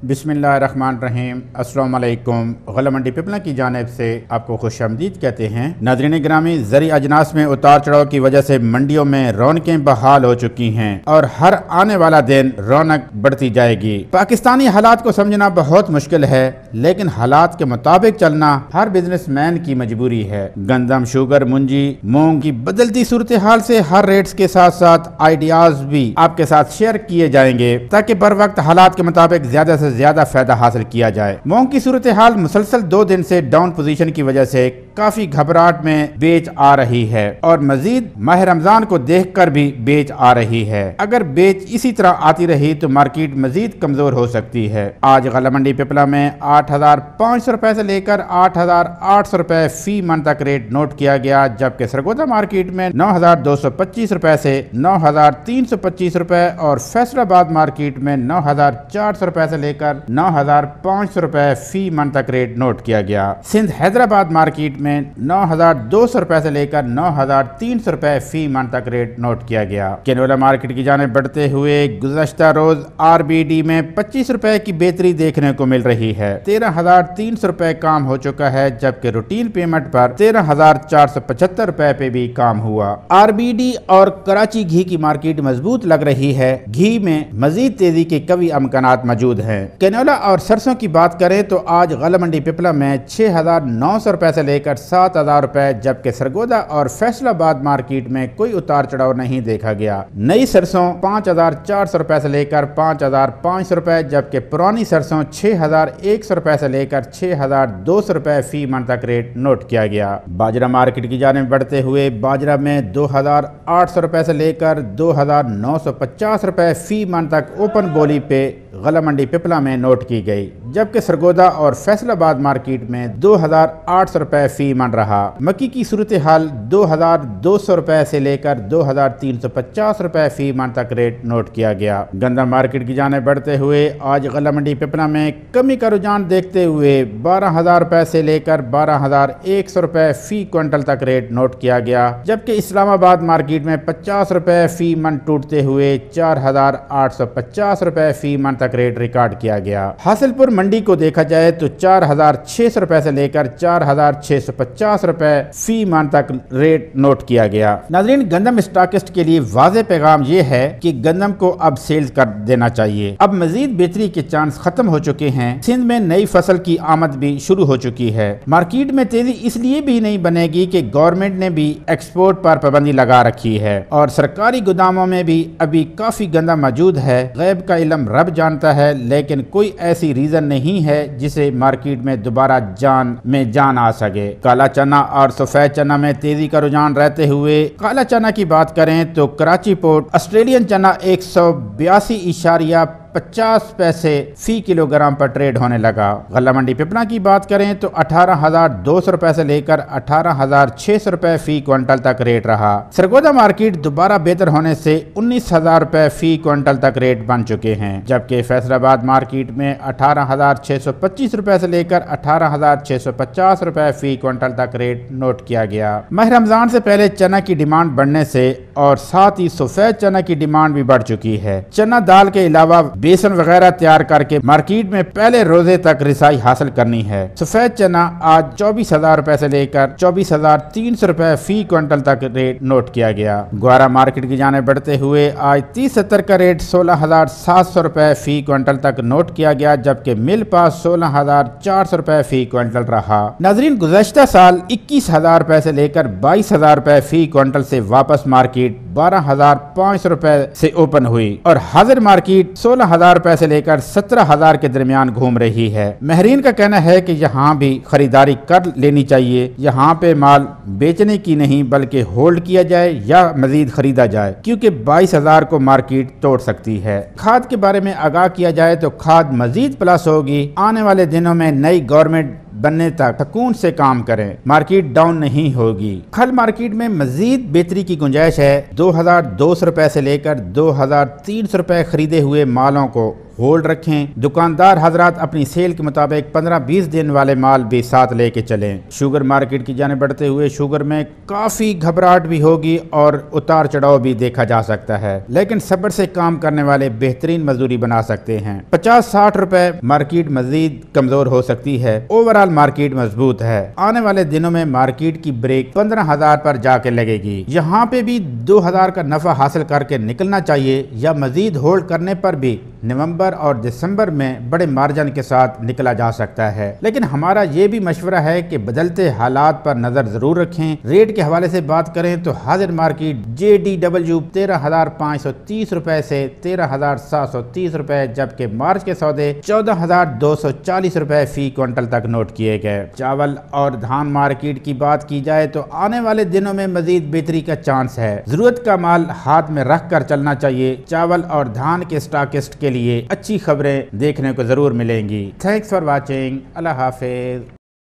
बिस्मिल्लाहिर्रहमानिर्रहीम। अस्सलाम वालेकुम। गला मंडी पिपला की जानिब से आपको खुश आमदीद कहते हैं। नाज़रीन ग्रामी, ज़री अजनास में उतार चढ़ाव की वजह से मंडियों में रौनकें बहाल हो चुकी हैं और हर आने वाला दिन रौनक बढ़ती जाएगी। पाकिस्तानी हालात को समझना बहुत मुश्किल है, लेकिन हालात के मुताबिक चलना हर बिजनेसमैन की मजबूरी है। गंदम, शुगर, मुंजी, मूंग की बदलती सूरत हाल से हर रेट्स के साथ साथ आइडियाज भी आपके साथ शेयर किए जाएंगे ताकि बर वक्त हालात के मुताबिक ज्यादा से ज्यादा फायदा हासिल किया जाए। मूंग की सूरत हाल मुसलसल 2 दिन से डाउन पोजीशन की वजह से काफी घबराहट में बेच आ रही है और मजीद माह रमजान को देखकर भी बेच आ रही है। अगर बेच इसी तरह आती रही तो मार्केट मजीद कमजोर हो सकती है। आज गला मंडी पिपला में 8,500 रुपए से लेकर 8,800 रुपए फी मन तक रेट नोट किया गया, जबकि सरगोदा मार्केट में 9,225 रुपए से 9,325 रुपए और फैसलाबाद मार्केट में 9,400 रुपए से लेकर 9,500 रुपए फी मन तक रेट नोट किया गया। सिंध हैदराबाद मार्केट में 9,200 रुपए से लेकर 9,300 रुपए फी मन तक रेट नोट किया गया। केनोला मार्केट की जानिब बढ़ते हुए गुज़श्ता रोज आरबीडी में 25 रुपए की बेहतरी देखने को मिल रही है। 13,300 रुपए काम हो चुका है, जबकि रूटीन पेमेंट पर 13,475 रुपए पे भी काम हुआ। आरबीडी और कराची घी की मार्केट मजबूत लग रही है। घी में मजीद तेजी के कवी अमकानात मौजूद हैं। केनोला और सरसों की बात करें तो आज गला मंडी पिपला में 6,900 रुपए से लेकर 7,000 रुपए, जबकि सरगोदा और फैसलाबाद मार्केट में कोई उतार चढ़ाव नहीं देखा गया। नई सरसों 5,400 रुपए से लेकर 5,500 रुपए, जबकि पुरानी सरसों 6,100 रुपए से लेकर 6,200 रुपए फी मन तक रेट नोट किया गया। बाजरा मार्केट की जानिब बढ़ते हुए बाजरा में 2,800 रुपए से लेकर 2,950 रुपए फी मन तक ओपन बोली पे गला मंडी पिपला में नोट की गई, जबकि सरगोदा और फैसलाबाद मार्केट में 2,800 रुपए फी मन रहा। मक्की की सूरत हाल 2,200 रुपए से लेकर 2,350 रुपए फी मन तक रेट नोट किया गया। गंदम मार्केट की जाने बढ़ते हुए आज गला मंडी पिपला में कमी का रुझान देखते हुए 12,000 रुपए से लेकर 12,100 रुपए फी क्विंटल तक रेट नोट किया गया, जबकि इस्लामाबाद मार्केट में 50 रुपए फी मन टूटते हुए 4,850 रुपए फी मन तक रेट रिकॉर्ड किया गया। हासिलपुर मंडी को देखा जाए तो 4,600 रुपए से लेकर 4,650 रुपए फी मन तक रेट नोट किया गया। नाज़रीन, गंदम स्टॉकिस्ट के लिए वाज़ेह पैगाम ये है कि गंदम को अब सेल्स कर देना चाहिए। अब मजीद बेहतरी के चांस खत्म हो चुके हैं। सिंध में नई फसल की आमद भी शुरू हो चुकी है। मार्केट में तेजी इसलिए भी नहीं बनेगी कि गवर्नमेंट ने भी एक्सपोर्ट पर पाबंदी लगा रखी है और सरकारी गोदामों में भी अभी काफी गंदम मौजूद है। गैब का इल्म रब जानता है, लेकिन कोई ऐसी रीजन नहीं है जिसे मार्केट में दोबारा जान आ सके। काला चना और सफेद चना में तेजी का रुझान रहते हुए काला चना की बात करें तो कराची पोर्ट ऑस्ट्रेलियन चना 182.50 पैसे फी किलोग्राम पर ट्रेड होने लगा। गला मंडी पिपला की बात करें तो 18,200 रुपए से लेकर 18,600 रुपए फी क्विंटल तक रेट रहा। सरगोदा मार्केट दोबारा बेहतर होने से 19,000 रुपए फी क्विंटल तक रेट बन चुके हैं, जबकि फैसलाबाद मार्केट में 18,625 रुपए से लेकर 18,650 रुपए फी क्विंटल तक रेट नोट किया गया। माह रमजान से पहले चना की डिमांड बढ़ने से और साथ ही सफेद चना की डिमांड भी बढ़ चुकी है। चना दाल के अलावा बेसन वगैरह तैयार करके मार्केट में पहले रोजे तक रिसाई हासिल करनी है। सफेद चना आज 24,000 रुपए से लेकर 24,300 रुपए फी क्विंटल तक रेट नोट किया गया। ग्वारा मार्केट की जाने बढ़ते हुए आज 30-70 का रेट 16,700 रुपए फी क्विंटल तक नोट किया गया, जबकि मिल पास 16,400 रुपए फी क्विंटल रहा। नाजरीन, गुज़श्ता साल 21,000 रुपए से लेकर 22,000 रुपए फी क्विंटल से वापस मार्केट 12,500 रुपए से ओपन हुई और हाजिर मार्केट 16,000 रुपए से लेकर 17,000 के दरमियान घूम रही है। महरीन का कहना है कि यहाँ भी खरीदारी कर लेनी चाहिए। यहाँ पे माल बेचने की नहीं बल्कि होल्ड किया जाए या मजीद खरीदा जाए, क्योंकि 22,000 को मार्केट तोड़ सकती है। खाद के बारे में आगाह किया जाए तो खाद मजीद प्लस होगी। आने वाले दिनों में नई गवर्नमेंट बनने तक सुकून से काम करें, मार्केट डाउन नहीं होगी। खल मार्केट में मजीद बेहतरी की गुंजाइश है। 2,200 रुपए से लेकर 2,300 रुपए खरीदे हुए मालों को होल्ड रखें। दुकानदार हजरात अपनी सेल के मुताबिक 15-20 दिन वाले माल भी साथ लेके चलें। शुगर मार्केट की जाने बढ़ते हुए शुगर में काफ़ी घबराहट भी होगी और उतार चढ़ाव भी देखा जा सकता है, लेकिन सब्र से काम करने वाले बेहतरीन मजदूरी बना सकते हैं। 50-60 रुपए मार्केट मजीद कमजोर हो सकती है। ओवरऑल मार्केट मजबूत है। आने वाले दिनों में मार्केट की ब्रेक 15,000 पर जाके लगेगी। यहाँ पे भी 2,000 का नफा हासिल करके निकलना चाहिए या मजीद होल्ड करने पर भी नवंबर और दिसंबर में बड़े मार्जिन के साथ निकला जा सकता है। लेकिन हमारा ये भी मशवरा है कि बदलते हालात पर नजर जरूर रखें। रेट के हवाले से बात करें तो हाजिर मार्केट JDW 13,530 रुपए से 13,730 रुपए, जबकि मार्च के सौदे 14,240 रुपए फी क्विंटल तक नोट किए गए। चावल और धान मार्केट की बात की जाए तो आने वाले दिनों में मजीद बेहतरी का चांस है। जरूरत का माल हाथ में रख कर चलना चाहिए। चावल और धान के स्टॉकिस्ट के लिए अच्छी खबरें देखने को जरूर मिलेंगी। Thanks for watching. अल्लाह हाफिज।